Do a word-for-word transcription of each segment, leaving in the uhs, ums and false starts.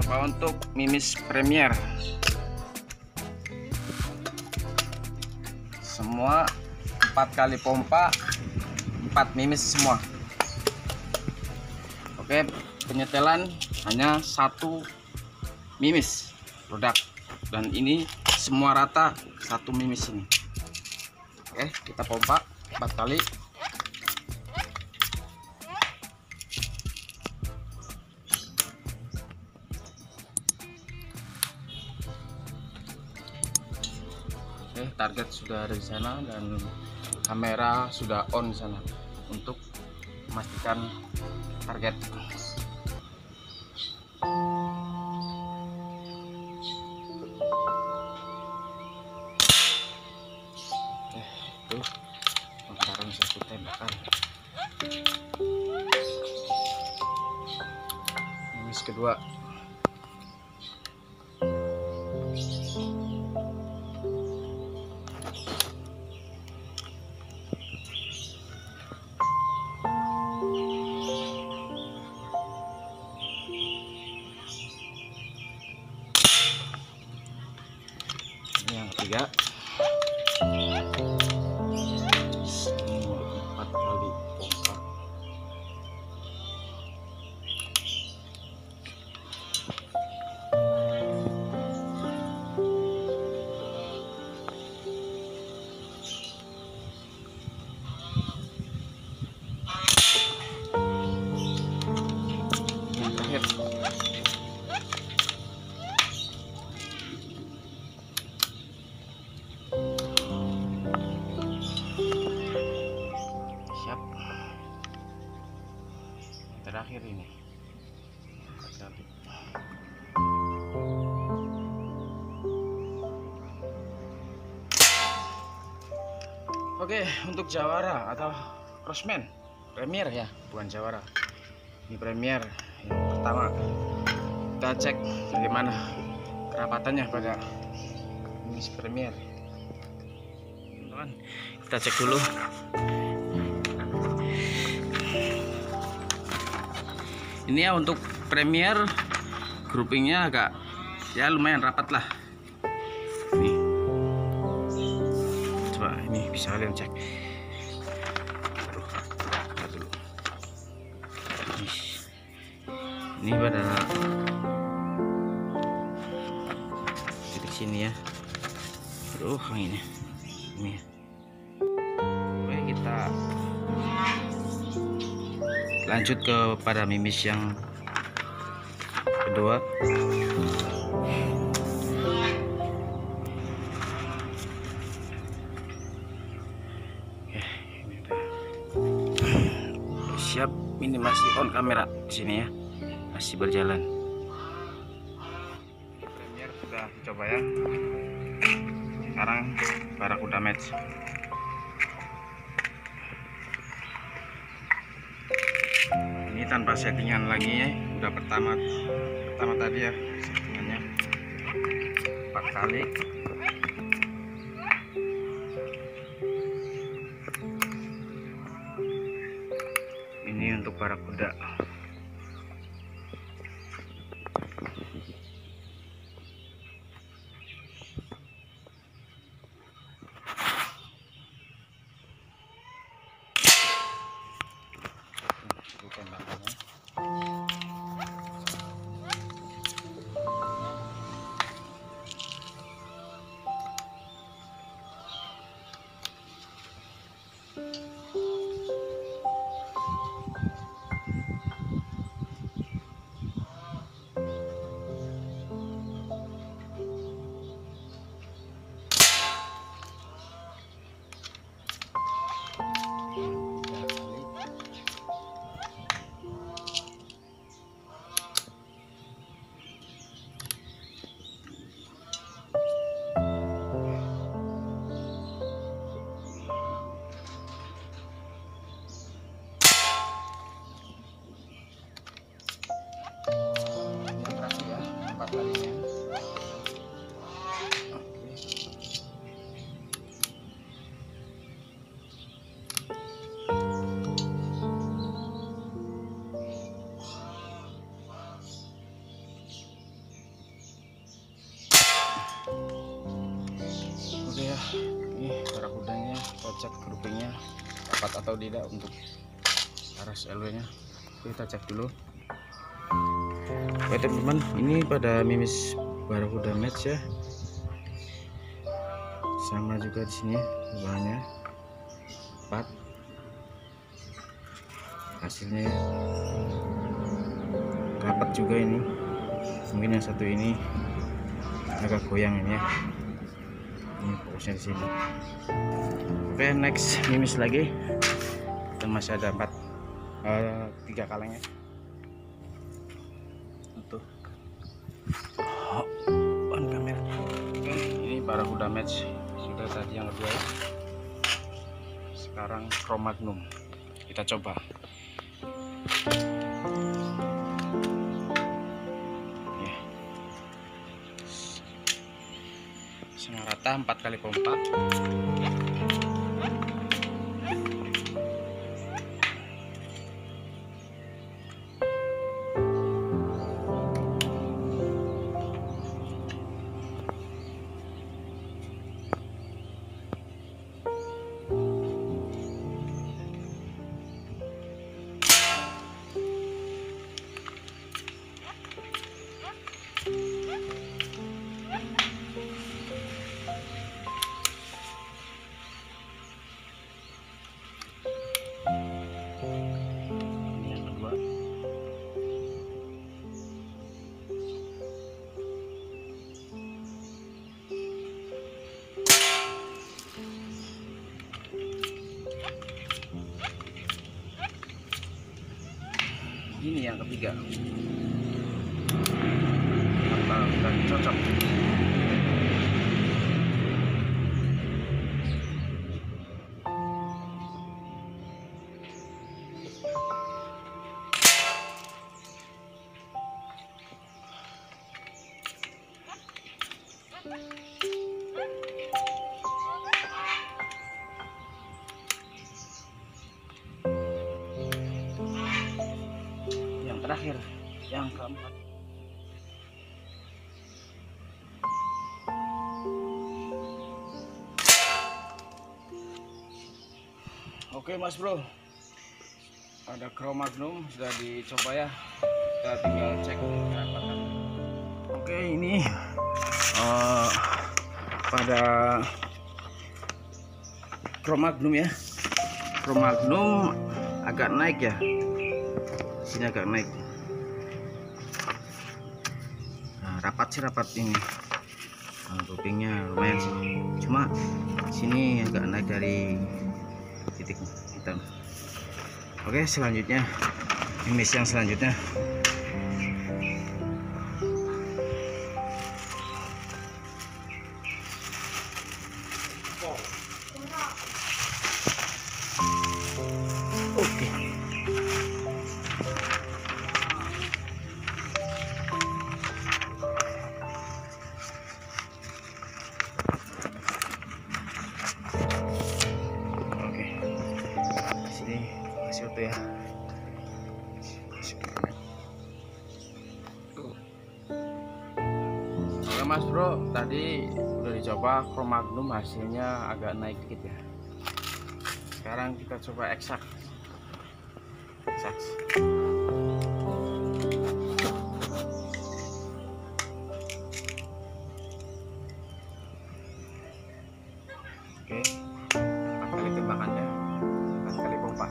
Coba untuk mimis Premier, semua empat kali pompa, empat mimis semua. Oke, penyetelan hanya satu mimis produk, dan ini semua rata satu mimis ini. Oke, kita pompa empat kali. Oke, target sudah ada di sana dan kamera sudah on di sana untuk memastikan target. Oke, itu sekarang satu tembakan. Mimis kedua. Yang ketiga, semua empat kali pompa. Yang terakhir, terakhir ini. Oke, untuk jawara atau crossman Premier ya, bukan jawara. Ini Premier yang pertama. Kita cek bagaimana kerapatannya pada mimis Premier. Teman-teman, kita cek dulu. Ini ya untuk Premier, groupingnya agak ya lumayan rapat lah. Nih, coba ini bisa kalian cek. Aduh, lihat dulu. Ini pada titik sini ya. Aduh, ini ini. Oke, kita lanjut kepada mimis yang kedua. Oke, ini udah siap. Ini masih on kamera di sini ya, masih berjalan. Premier sudah dicoba ya. Sekarang Barakuda match. Ini tanpa settingan lagi ya, udah pertama pertama tadi ya settingannya empat kali. Ini untuk Barakuda. ini barakudanya, kita cek groupingnya dapat atau tidak untuk aras L W nya. Kita cek dulu. Oke teman-teman, ini pada mimis barakuda match ya, sama juga di sini bahannya empat. Hasilnya rapat juga ini, mungkin yang satu ini agak goyang ini ya, ini fokusnya di sini. Oke, next mimis lagi, kita masih ada empat uh, tiga kalengnya tuh. Oh, on kamera. Oke, ini barakuda match sudah tadi yang kedua ya. Sekarang Cro-Magnum kita coba. Ya. Sama rata empat kali pompa. Ini yang ketiga, mantap dan cocok. Terakhir yang keempat. Oke Mas Bro, ada Cro-Magnum sudah dicoba ya, kita tinggal cek kerapatan. Oke, ini uh, pada Cro-Magnum ya, Cro-Magnum agak naik ya, sini agak naik. Nah, rapat sih rapat ini, nah, groupingnya lumayan sih, cuma sini agak naik dari titik hitam. Oke, selanjutnya mimis yang selanjutnya. Oke. Itu ya. Oke Mas Bro, tadi udah dicoba Cro-Magnum, hasilnya agak naik dikit ya. Sekarang kita coba eksak. Eksak. Oke, empat kali tembakannya, empat kali pompa.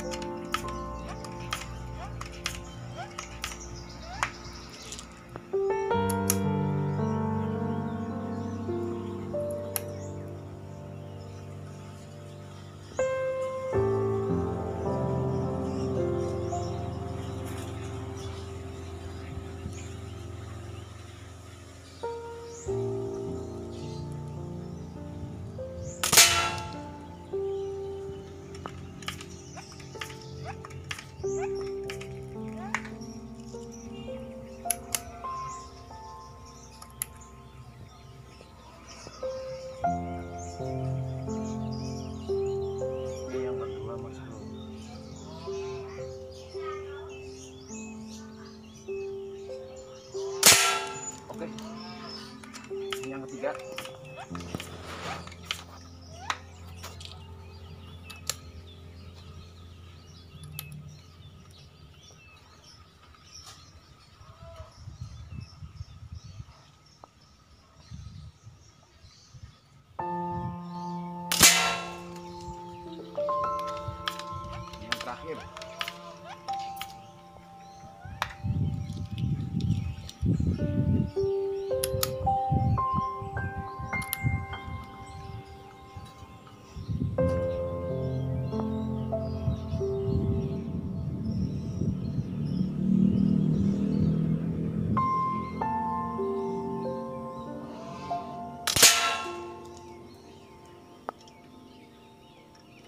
Oke, ini yang ketiga.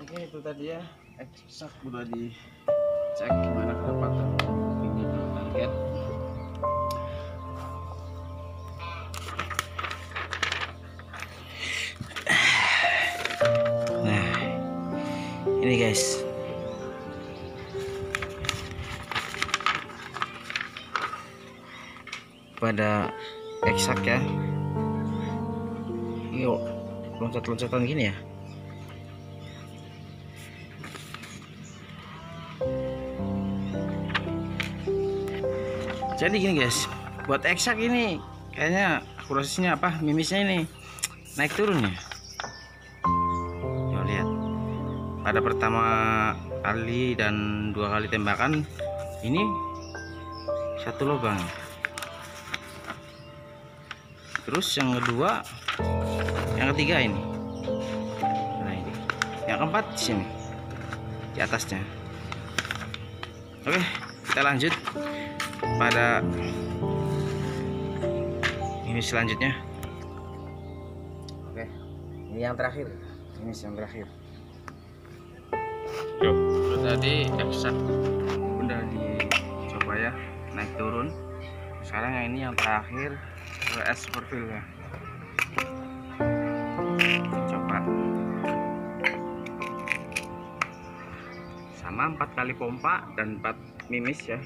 Oke, itu tadi ya, eksak udah dicek gimana kedapatan ini target. Nah, ini guys, pada eksak ya. Yuk, loncat-loncatan gini ya. Jadi gini guys, buat eksak ini kayaknya akurasinya apa, mimisnya ini naik turun ya. Yuk lihat, pada pertama kali dan dua kali tembakan ini satu lubang. Terus yang kedua, yang ketiga ini, nah ini, yang keempat di sini, di atasnya. Oke, kita lanjut pada ini selanjutnya. Oke, ini yang terakhir, ini yang terakhir. Yuk, tadi eksak udah dicoba ya, naik turun. Sekarang yang ini yang terakhir, es perfil ya. Coba sama empat kali pompa dan empat mimis ya.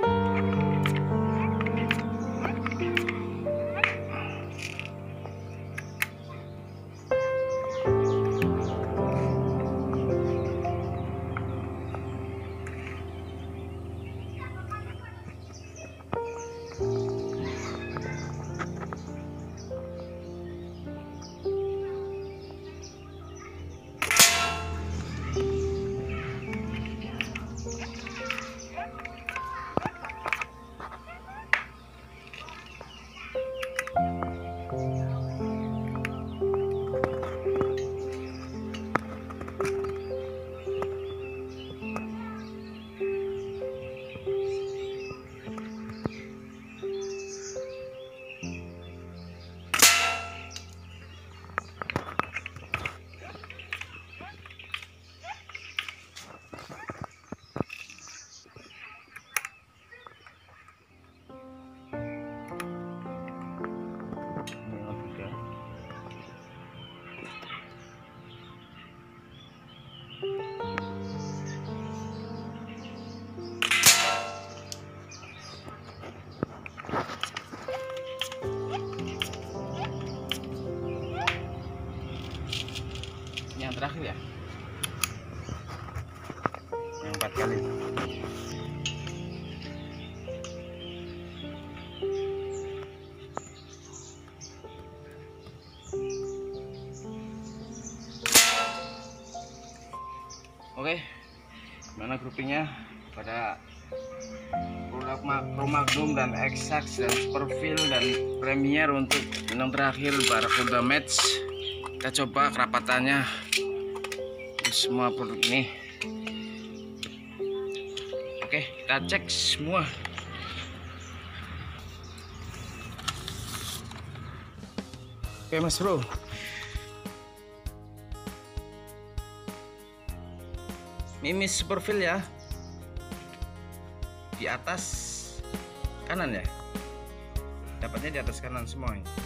Yang terakhir ya, yang empat kali. Oke, mana groupingnya pada produk Makro Magnum dan Eksak dan Superfil dan Premier untuk yang terakhir Barakuda Match. Kita coba kerapatannya di semua produk ini. Oke, kita cek semua. Oke Mas Bro, mimis Superfil ya, di atas kanan ya, dapatnya di atas kanan semua ini.